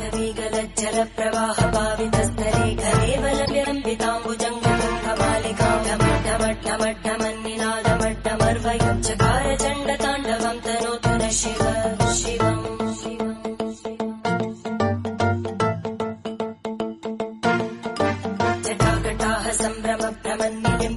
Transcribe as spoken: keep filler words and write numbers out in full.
माधवीगलज्जल प्रवाह पावितस्तरे कलेवल विलम्बिताम्बुजङ्गमालिकां ढमड्ढमड्ढमन्निनादमड्ढमर्वयं चकार चण्डताण्डवं तनोतु न शिव शिवम् जटाकटाः सम्भ्रम भ्रमन्निलिं